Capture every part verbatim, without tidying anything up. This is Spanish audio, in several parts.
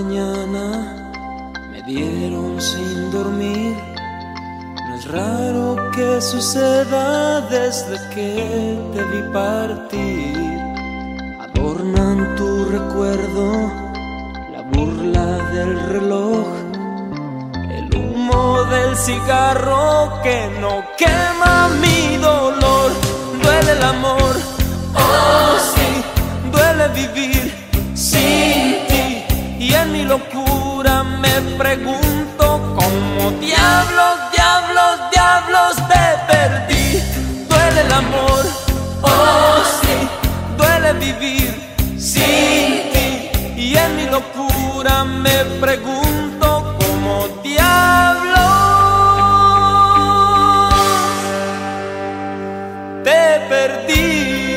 mañana me dieron sin dormir. No es raro que suceda desde que te vi partir. Adornan tu recuerdo, la burla del reloj, el humo del cigarro que no quema mi dolor. Duele el amor, oh sí, duele vivir sin ti. Y en mi locura me pregunto cómo diablos, diablos, diablos te perdí. Duele el amor, oh sí, duele vivir sin ti. Y en mi locura me pregunto cómo diablos te perdí.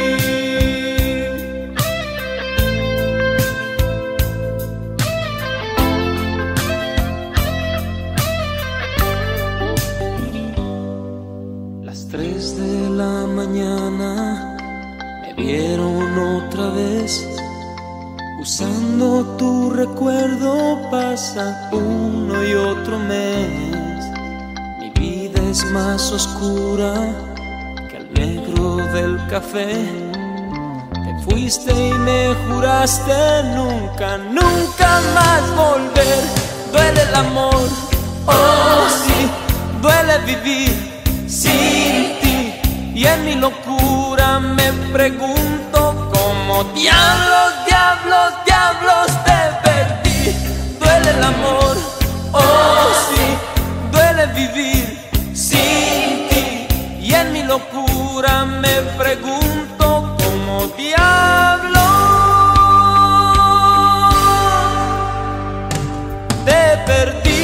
Las tres de la mañana me vieron otra vez. Usando tu recuerdo pasa uno y otro mes. Mi vida es más oscura que el negro del café. Te fuiste y me juraste nunca, nunca más volver. Duele el amor, oh sí, duele vivir sin ti. Y en mi locura me pregunto cómo diablos, diablos, diablos te perdí. Duele el amor, oh sí, duele vivir sin ti. Y en mi locura me pregunto cómo diablos te perdí.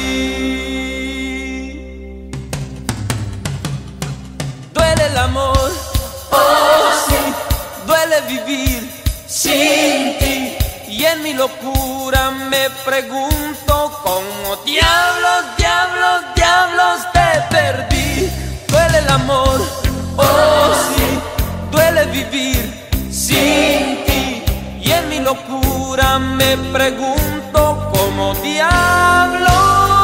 Duele el amor, oh sí, duele vivir sin ti. Y en mi locura me pregunto cómo diablos, diablos, diablos te perdí. Duele el amor, oh sí, duele vivir sin ti. Y en mi locura me pregunto cómo diablos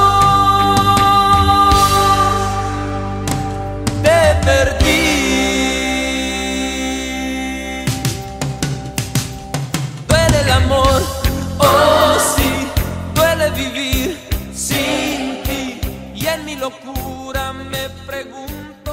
te perdí. Amor, oh sí, duele vivir sin ti. Y en mi locura me pregunto